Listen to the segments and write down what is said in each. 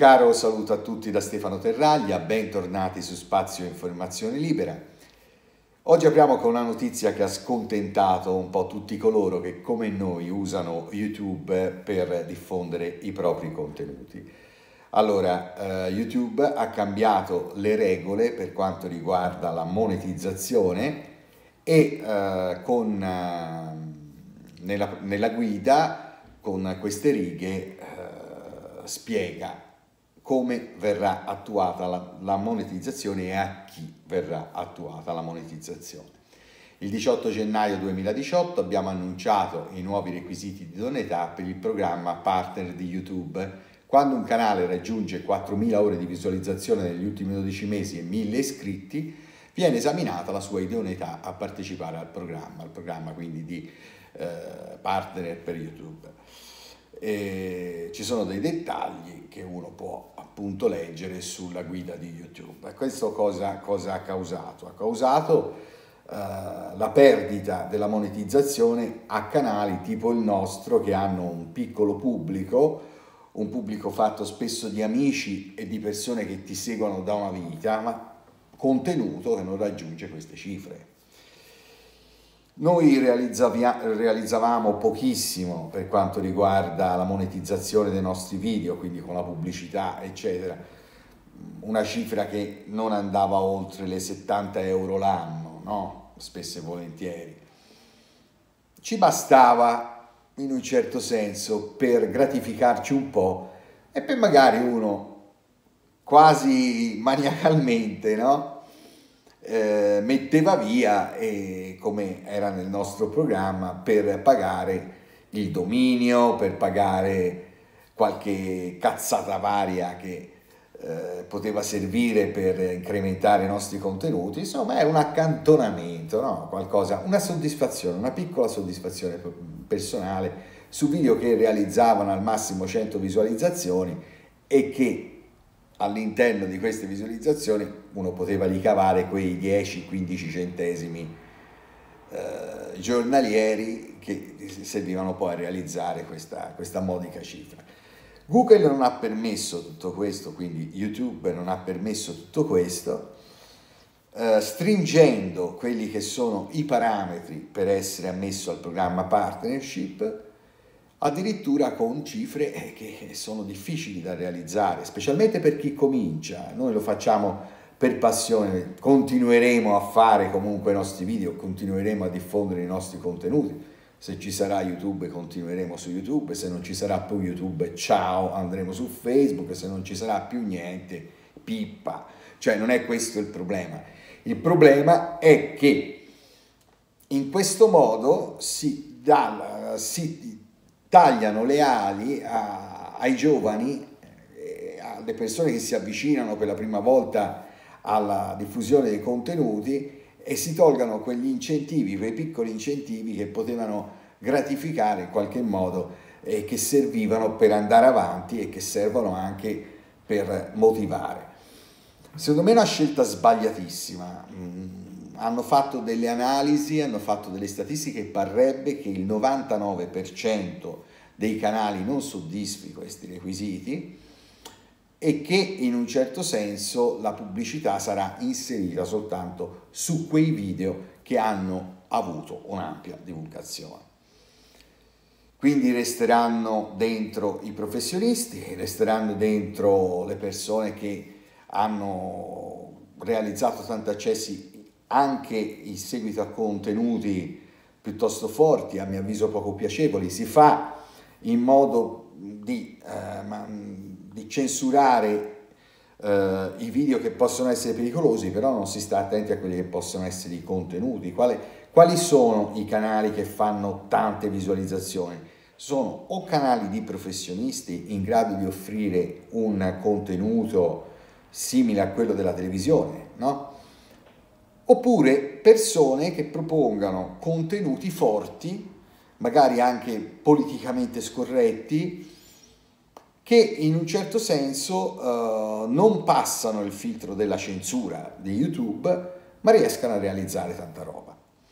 caro saluto a tutti da Stefano Terraglia, bentornati su Spazio Informazione Libera. Oggi apriamo con una notizia che ha scontentato un po' tutti coloro che come noi usano YouTube per diffondere i propri contenuti. Allora, YouTube ha cambiato le regole per quanto riguarda la monetizzazione e nella guida con queste righe spiega come verrà attuata la monetizzazione e a chi verrà attuata la monetizzazione. Il 18 gennaio 2018 abbiamo annunciato i nuovi requisiti di idoneità per il programma partner di YouTube. Quando un canale raggiunge 4.000 ore di visualizzazione negli ultimi 12 mesi e 1.000 iscritti, viene esaminata la sua idoneità a partecipare al programma quindi di partner per YouTube. E ci sono dei dettagli che uno può appunto leggere sulla guida di YouTube. Questo cosa ha causato? Ha causato la perdita della monetizzazione a canali tipo il nostro, che hanno un piccolo pubblico, un pubblico fatto spesso di amici e di persone che ti seguono da una vita, ma contenuto che non raggiunge queste cifre. Noi realizzavamo pochissimo per quanto riguarda la monetizzazione dei nostri video, quindi con la pubblicità, eccetera, una cifra che non andava oltre le 70 euro l'anno, no? Spesso e volentieri. Ci bastava, in un certo senso, per gratificarci un po' e per magari uno, quasi maniacalmente, no? Metteva via, come era nel nostro programma, per pagare il dominio, per pagare qualche cazzata varia che poteva servire per incrementare i nostri contenuti. Insomma, è un accantonamento, no? Qualcosa, una soddisfazione, una piccola soddisfazione personale su video che realizzavano al massimo 100 visualizzazioni e che all'interno di queste visualizzazioni uno poteva ricavare quei 10-15 centesimi giornalieri che servivano poi a realizzare questa modica cifra. Google non ha permesso tutto questo, quindi YouTube non ha permesso tutto questo, stringendo quelli che sono i parametri per essere ammesso al programma partnership, addirittura con cifre che sono difficili da realizzare, specialmente per chi comincia. Noi lo facciamo per passione, continueremo a fare comunque i nostri video, continueremo a diffondere i nostri contenuti. Se ci sarà YouTube continueremo su YouTube, se non ci sarà più YouTube, ciao, andremo su Facebook, se non ci sarà più niente, pippa. Cioè non è questo il problema. Il problema è che in questo modo si tagliano le ali ai giovani, alle persone che si avvicinano per la prima volta alla diffusione dei contenuti, e si tolgano quegli incentivi, quei piccoli incentivi che potevano gratificare in qualche modo e che servivano per andare avanti e che servono anche per motivare. Secondo me è una scelta sbagliatissima. Hanno fatto delle analisi, hanno fatto delle statistiche, parrebbe che il 99% dei canali non soddisfi questi requisiti e che in un certo senso la pubblicità sarà inserita soltanto su quei video che hanno avuto un'ampia divulgazione. Quindi resteranno dentro i professionisti, resteranno dentro le persone che hanno realizzato tanti accessi anche in seguito a contenuti piuttosto forti, a mio avviso poco piacevoli. Si fa in modo di censurare i video che possono essere pericolosi, però non si sta attenti a quelli che possono essere i contenuti. Quali sono i canali che fanno tante visualizzazioni? Sono o canali di professionisti in grado di offrire un contenuto simile a quello della televisione, no? Oppure persone che propongano contenuti forti, magari anche politicamente scorretti, che in un certo senso non passano il filtro della censura di YouTube, ma riescano a realizzare tanta roba.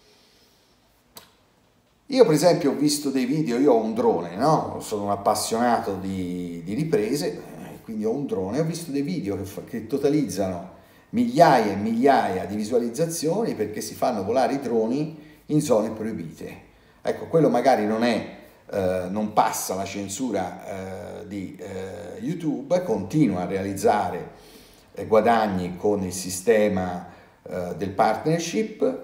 Io per esempio ho visto dei video, io ho un drone, no? Sono un appassionato di riprese, quindi ho un drone, ho visto dei video che totalizzano migliaia e migliaia di visualizzazioni perché si fanno volare i droni in zone proibite. Ecco, quello magari non passa la censura di YouTube, continua a realizzare guadagni con il sistema del partnership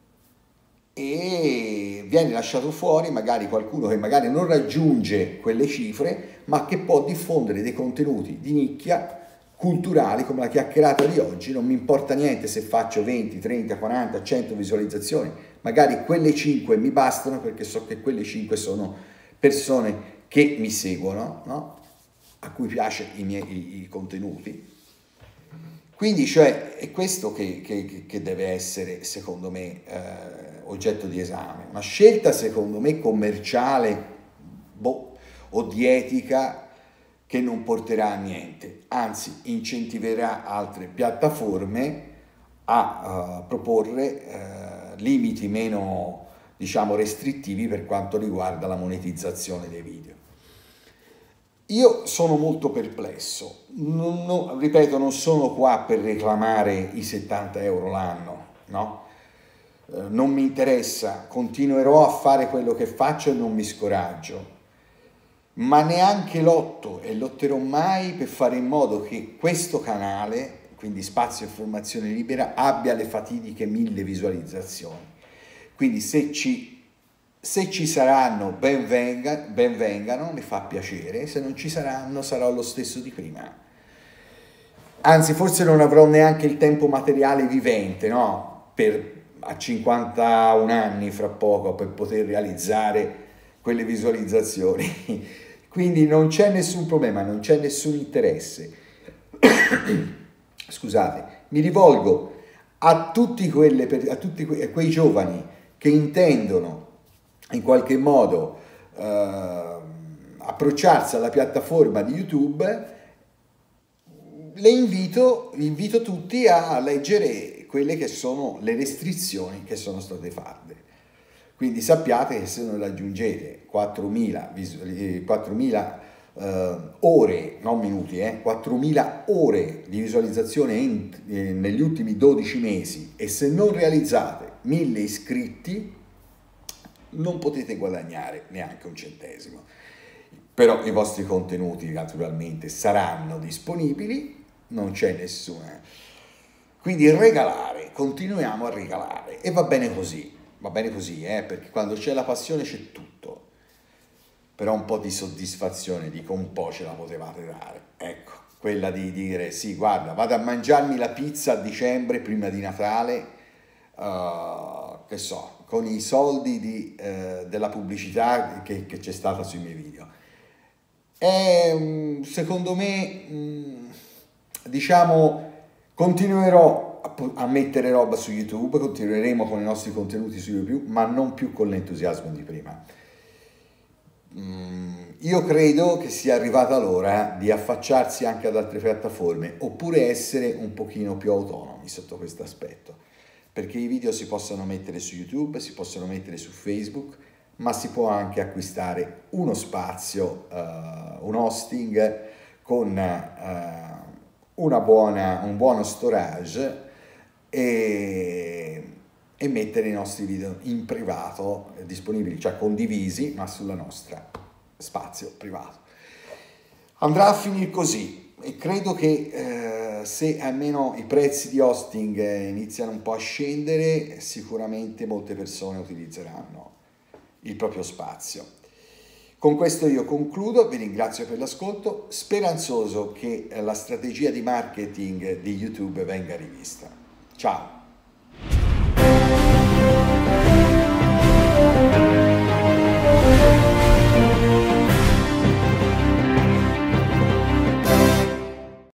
e viene lasciato fuori magari qualcuno che magari non raggiunge quelle cifre ma che può diffondere dei contenuti di nicchia culturali come la chiacchierata di oggi. Non mi importa niente se faccio 20, 30, 40, 100 visualizzazioni, magari quelle 5 mi bastano perché so che quelle 5 sono persone che mi seguono, no? A cui piace i contenuti. Quindi cioè, è questo che deve essere, secondo me, oggetto di esame. Una scelta, secondo me, commerciale o di etica che non porterà a niente, anzi incentiverà altre piattaforme a proporre limiti meno, diciamo, restrittivi per quanto riguarda la monetizzazione dei video. Io sono molto perplesso, ripeto, non sono qua per reclamare i 70 euro l'anno, no? Non mi interessa, continuerò a fare quello che faccio e non mi scoraggio, ma neanche lotto e lotterò mai per fare in modo che questo canale, quindi Spazio e Formazione Libera, abbia le fatidiche 1000 visualizzazioni. Quindi se ci saranno, ben vengano, mi fa piacere, se non ci saranno sarò lo stesso di prima. Anzi, forse non avrò neanche il tempo materiale vivente, no? A 51 anni fra poco per poter realizzare quelle visualizzazioni. Quindi non c'è nessun problema, non c'è nessun interesse. Scusate, mi rivolgo a tutti quei giovani che intendono in qualche modo approcciarsi alla piattaforma di YouTube. Invito tutti a leggere quelle che sono le restrizioni che sono state fatte. Quindi sappiate che se non raggiungete 4.000 ore, non minuti, 4.000 ore di visualizzazione negli ultimi 12 mesi e se non realizzate 1.000 iscritti non potete guadagnare neanche un centesimo. Però i vostri contenuti naturalmente saranno disponibili, non c'è nessuna. Quindi regalare, continuiamo a regalare e va bene così, perché quando c'è la passione c'è tutto. Però un po' di soddisfazione, dico un po' ce la potevate dare, ecco, quella di dire sì, guarda, vado a mangiarmi la pizza a dicembre prima di Natale, che so, con i soldi della pubblicità che c'è stata sui miei video. E secondo me, diciamo, continuerò a mettere roba su YouTube, continueremo con i nostri contenuti su YouTube, ma non più con l'entusiasmo di prima. Io credo che sia arrivata l'ora di affacciarsi anche ad altre piattaforme oppure essere un pochino più autonomi sotto questo aspetto, perché i video si possono mettere su YouTube, si possono mettere su Facebook, ma si può anche acquistare uno spazio, un hosting con un buono storage e mettere i nostri video in privato, disponibili, cioè condivisi, ma sulla nostra spazio privato. Andrà a finire così e credo che se almeno i prezzi di hosting iniziano un po' a scendere, sicuramente molte persone utilizzeranno il proprio spazio. Con questo io concludo, vi ringrazio per l'ascolto, speranzoso che la strategia di marketing di YouTube venga rivista. Ciao!